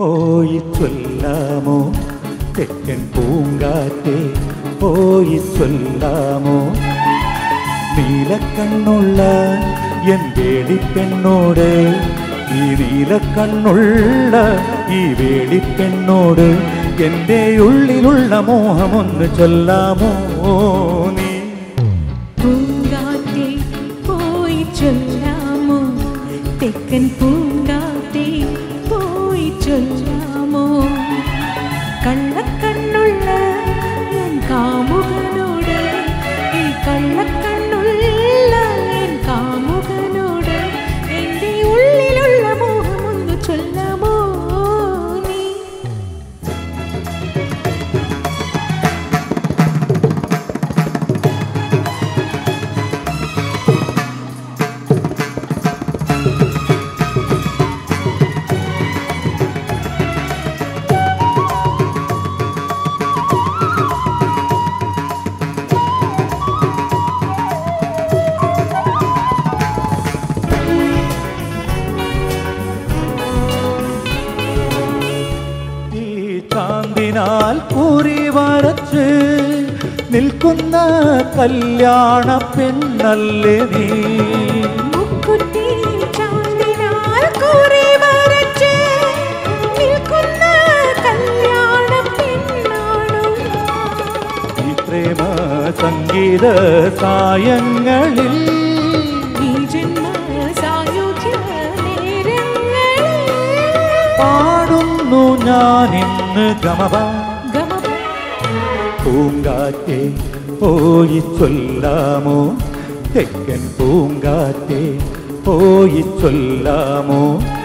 പോയി ചൊല്ലാമോ തെക്കൻ പൂങ്കാറ്റേ പോയി ചൊല്ലാമോ നീലക്കണ്ണുള്ള എൻ വേളിപ്പെണ്ണോട് ഈ നീലക്കണ്ണുള്ള ഈ വേളിപ്പെണ്ണോട് എൻ്റെ ഉള്ളിലുള്ള മോഹമൊന്ന് ചൊല്ലാമോ നീ പൂങ്കാറ്റേ പോയി ചൊല്ലാമോ തെക്കൻ പൂങ്കാറ്റേ പോയി ചൊല്ലാമോ കള്ളക്കണ്ണുള്ള ഞാൻ കാമുകനോട് ഈ കള്ളക്കണ്ണുള്ള ഞാൻ കാമുകനോട് എൻ്റെ ഉള്ളിലുള്ള മോഹമൊന്ന് ചൊല്ലാമോ നീ ചാന്തിനാൽ കൂറി വരച്ച് നിൽക്കുന്ന കല്യാണ പെണ്ണല്ലേ നീ മുക്കുറ്റി ചാന്തിനാൽ കൂറി വരച്ച് നിൽക്കുന്ന കല്യാണ പെണ്ണാണോ ഈ പ്രേമ സംഗീത സായങ്ങളിൽ ഈ ജന്മ സായുജ്യ നേരങ്ങളിൽ പാടുന്നു ഞാനിന്ന് ഗമപ പൂങ്കാറ്റേ പോയി ചൊല്ലാമോ തെക്കൻ പൂങ്കാറ്റേ പോയി ചൊല്ലാമോ